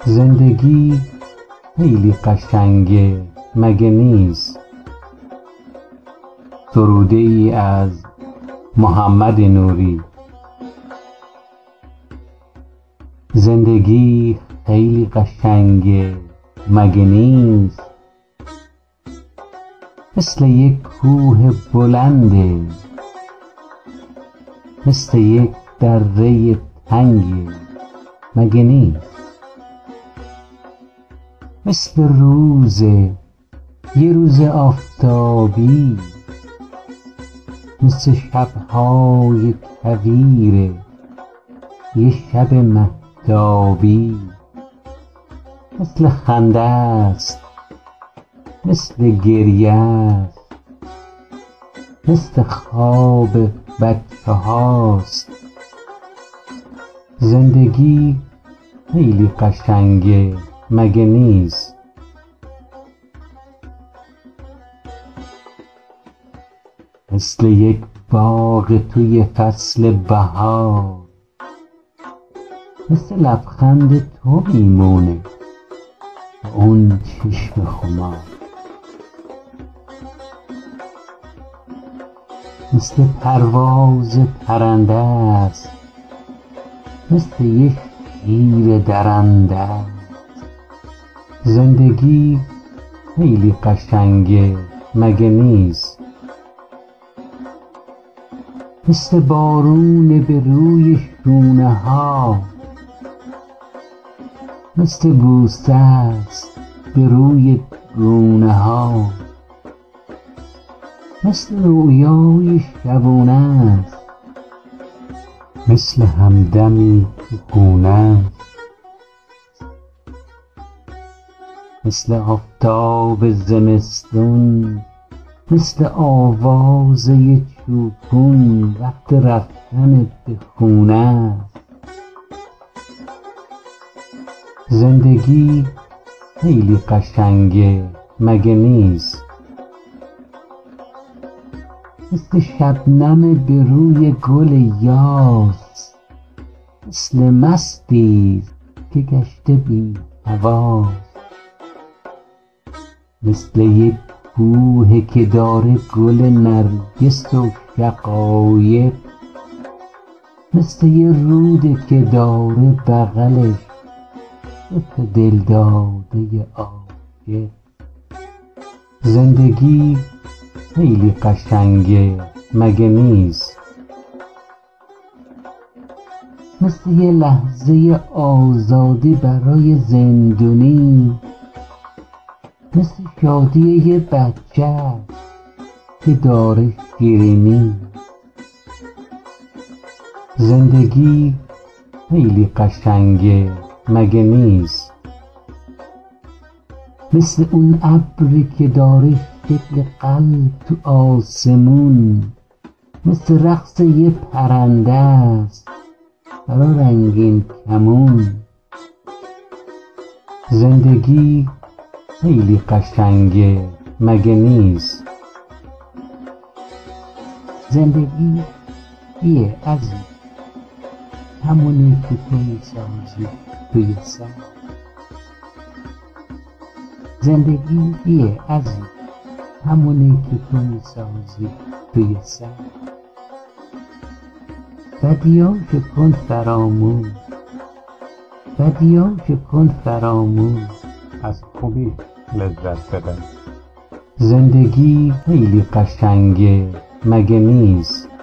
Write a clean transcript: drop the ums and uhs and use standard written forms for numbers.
زندگی خیلی قشنگه مگه نیست؟ سروده ای از محمد نوری. زندگی خیلی قشنگه مگه نیست؟ مثل یک کوه بلنده، مثل یک دره تنگه مگه نیست؟ مثل یه روز آفتابی، مثل شب‌های کویر یه شب مهتابی، مثل خنده است، مثل گریه است، مثل خواب بچه هاست. زندگی خیلی قشنگه مگه نیست؟ مثل یک باغ توی فصل بهار، مثل لبخند تو میمونه اون چشم خمار. مثل پرواز پرنده است، مثل یک شیر درنده است. زندگی خیلی قشنگه مگه نیست؟ مثل بارون به روی شونه ها، مثل بوسه است به روی گونه ها، مثل رویای شبونه است، مثل همدمی تو خونه است. مثل آفتاب زمستون، مثل آواز یه چوپون وقت رفتن به خونه است. زندگی خیلی قشنگه مگه نیست؟ مثل شبنم به روی گل یاس، مثل مستی که گشته بی حواس. مثل یک کوه که داره گل نرگس و شقایق، مثل یه رود که داره بغلش دو دل داده عاشق. زندگی خیلی قشنگه مگه نیست؟ مثل یه لحظه آزادی برای زندونی، مثل شادی یه بچه که داره شیرینی. زندگی خیلی قشنگه مگه نیست؟ مثل اون ابری که داره شکل قلب تو آسمون، مثل رقص یه پرنده است برا رنگین کمون. زندگی خیلی قشنگه مگه نیست؟ زندگی یه عزیز همونی که تو میسازی توی سر. زندگی یه عزیز همونی که تو میسازی توی سر. بدیاشو کن فراموش، بدیاشو کن فراموش، از خوبی لذت ببر. زندگی خیلی قشنگه مگه نیست؟